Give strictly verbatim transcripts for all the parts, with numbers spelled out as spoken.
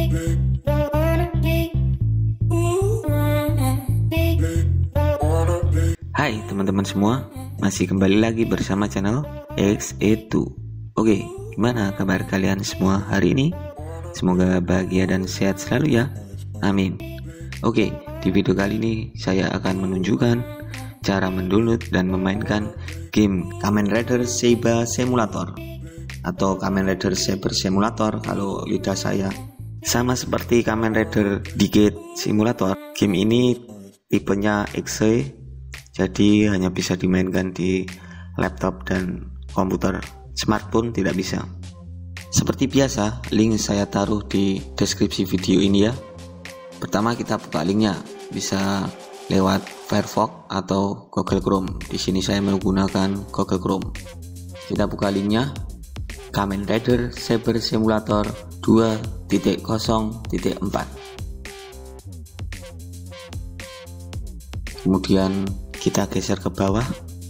Hai teman-teman semua, masih kembali lagi bersama channel Exaditwo. Oke, gimana kabar kalian semua hari ini? Semoga bahagia dan sehat selalu ya, amin. Oke, di video kali ini saya akan menunjukkan cara mendownload dan memainkan game Kamen Rider SaberSimulator atau Kamen Rider SaberSimulator kalau lidah saya. Sama seperti Kamen Rider Exaditwo, game ini tipenya X E, jadi hanya bisa dimainkan di laptop dan komputer, smartphone tidak bisa. Seperti biasa, link saya taruh di deskripsi video ini ya. Pertama kita buka linknya, bisa lewat Firefox atau Google Chrome. Di sini saya menggunakan Google Chrome. Kita buka linknya, Kamen Rider SaberSimulator dua titik nol titik empat. Kemudian kita geser ke bawah.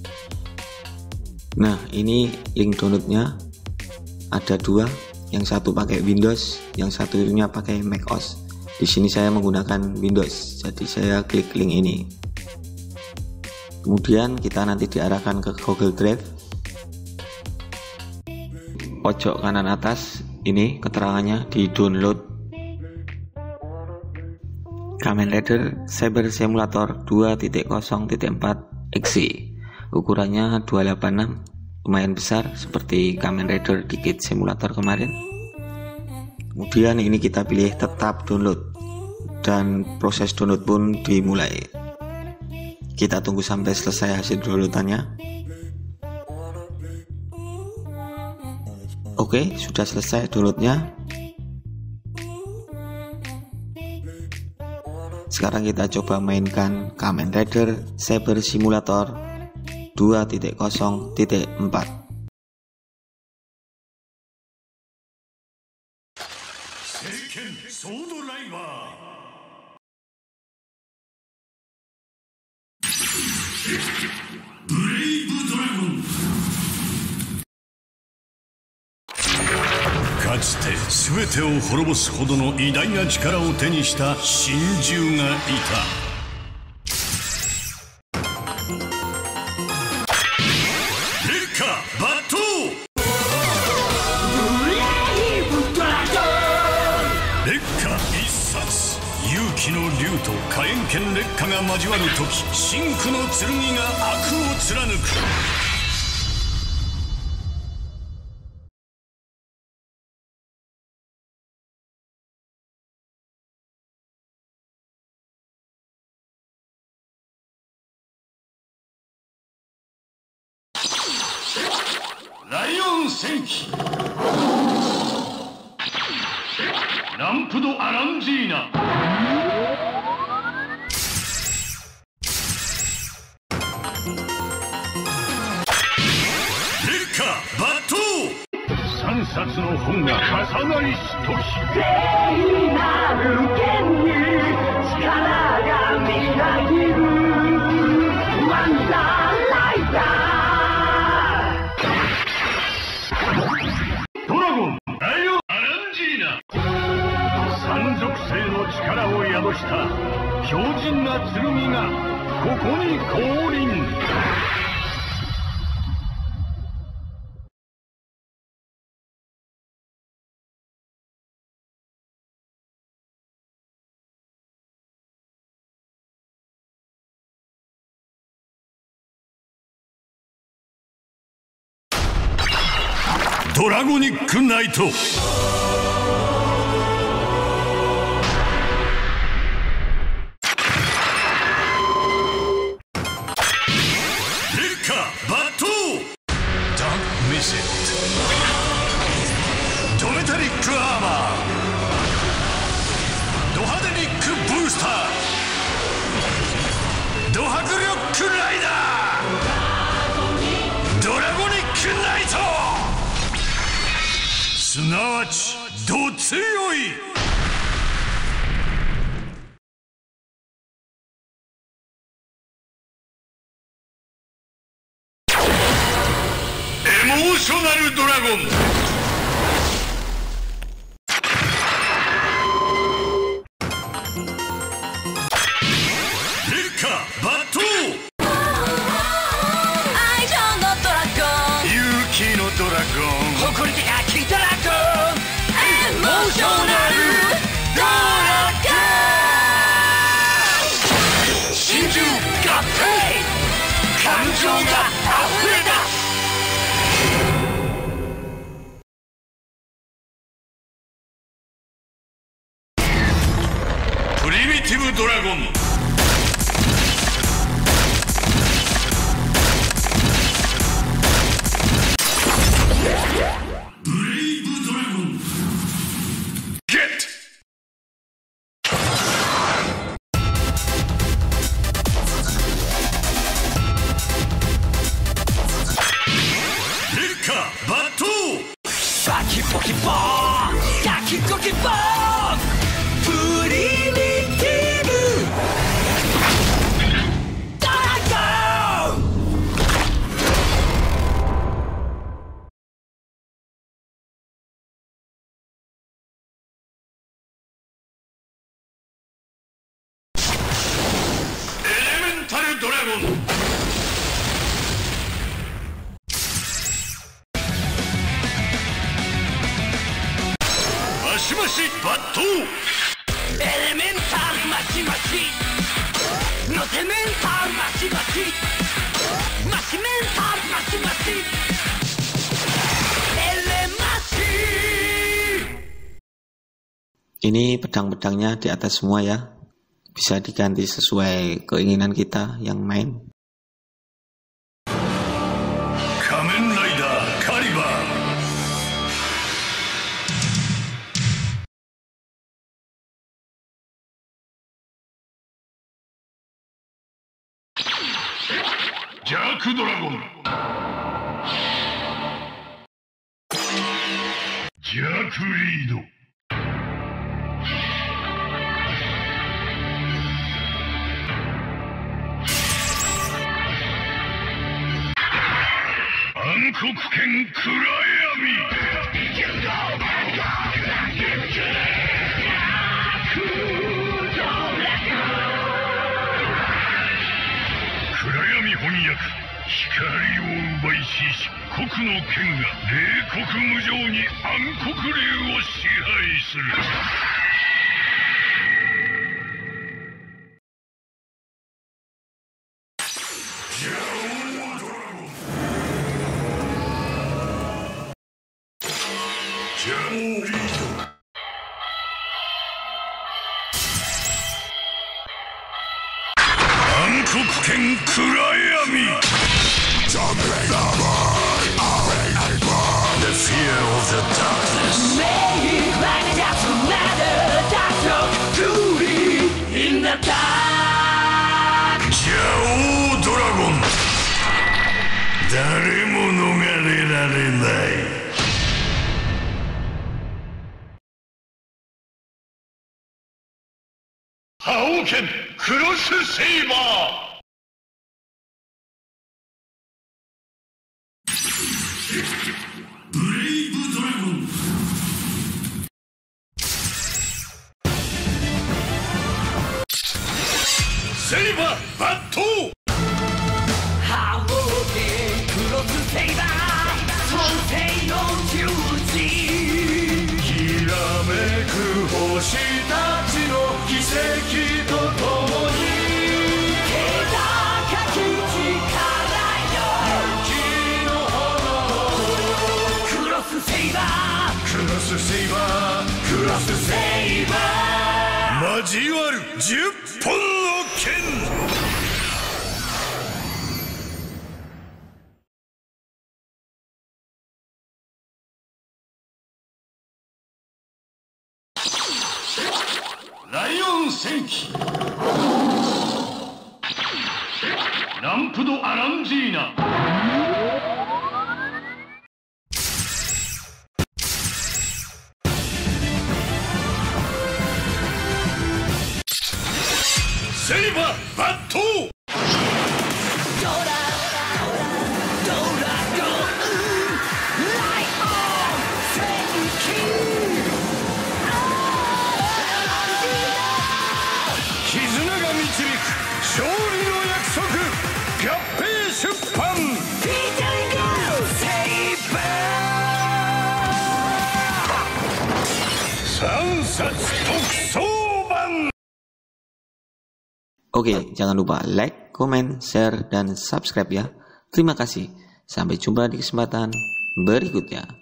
Nah, ini link downloadnya ada dua, yang satu pakai Windows, yang satunya pakai macOS. Di sini saya menggunakan Windows, jadi saya klik link ini. Kemudian kita nanti diarahkan ke Google Drive. Pojok kanan atas ini keterangannya di download Kamen Rider SaberSimulator dua titik nol titik empat X E. Ukurannya dua delapan enam, lumayan besar seperti Kamen Rider Exaditwo kemarin. Kemudian ini kita pilih tetap download dan proses download pun dimulai. Kita tunggu sampai selesai hasil downloadannya. Oke, sudah selesai downloadnya. Sekarang kita coba mainkan Kamen Rider SaberSimulator dua titik nol titik empat. かつて全てを滅ぼすほどの偉大な力を手にした神獣がいた。烈火抜刀。烈火一殺。勇気の竜と火炎剣烈火が交わるとき、真紅の剣が悪を貫く。ライオン戦記ランプド・アランジーナ。烈火抜刀。三冊の本が重なりしとき、聖なる剣に力がみなぎるワンダーライダー。力を宿した強靭な剣がここに降臨。ドラゴニックナイト。ドメタリックアーマー、ド派手ニックブースター、ド迫力ライダー、ドラゴニックナイト、すなわちド強い。エモーショナルドラゴン。 ブドラゴン。ブレイブドラゴン。ゲット。バトーバキポキボーンガキコキボーンプリミティブドラゴン。エレメンタルドラゴン。マシマシバットエレメンタルマシマシノテメンタルマシマシマシメンタルマシマシエレマシ. Ini pedang-pedangnya di atas semua ya. Bisa diganti sesuai keinginan kita yang main. Kamen Rider Kaliber. Jack Dragon. Jack Lead. Ankokuken Kurayami. Kurayami Honyaku. 光を奪いし漆黒の剣が冷酷無情に暗黒竜を支配する。ジャンリード。暗黒剣暗闇。The fear of the darkness. Make it like it doesn't matter. That's not beauty in the dark. ジャオドラゴン。誰も逃れられない。覇王剣クロスセイバー。ブレイブドラゴン。セイバーバット覇王剣クロスセイバー創世の十字。きらめく星たちの奇跡とともにクロスセイバークロスセイバー交わるじゅっぽんの剣。ライオン戦記ランプド・アランジーナ。セイバーバットドラドラゴンライオン戦記絆が導く勝利の約束合併出版フィーチャリングセイバーさんさつ特装版。 Oke, jangan lupa like, komen, share, dan subscribe ya. Terima kasih. Sampai jumpa di kesempatan berikutnya.